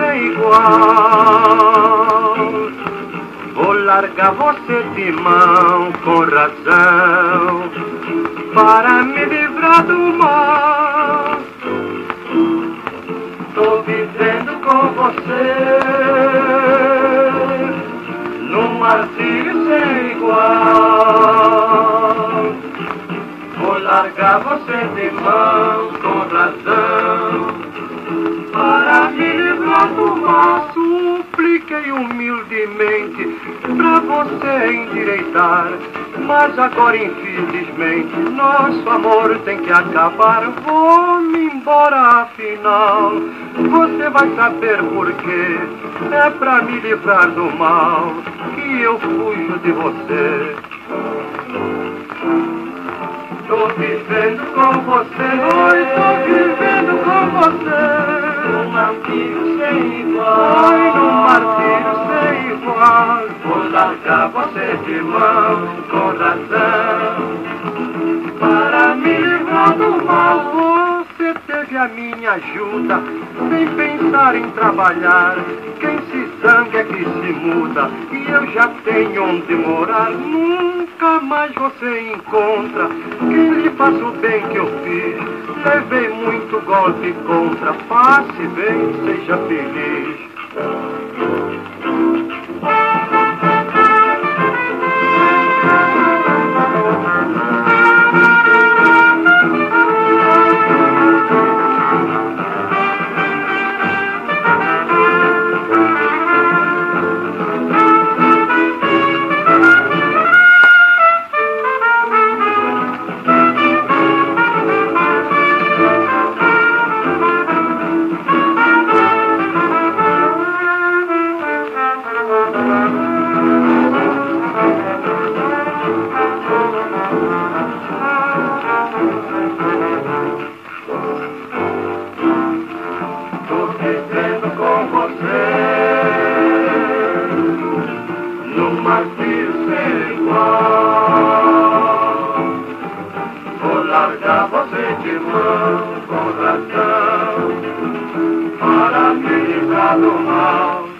sem igual. Vou largar você de mão com razão para me livrar do mal. Tô vivendo com você num martírio sem igual. Vou largar você de mão com razão para me livrar do mal. Supliquei humildemente pra você endireitar, mas agora infelizmente nosso amor tem que acabar. Vou-me embora afinal, você vai saber porquê. É pra me livrar do mal que eu fujo de você. Tô vivendo com você, oi, tô vivendo com você num martírio sem igual, oi, num martírio sem igual. Vou largar você de mão com razão para me livrar do mal. Você teve a minha ajuda sem pensar em trabalhar. Quem se zanga é que se muda e eu já tenho onde morar. Nunca mais você encontra quem lhe faça o bem que eu fiz. Levei muito golpe contra, passe bem, seja feliz. Vou largar você de mão com razão para me livrar do mal.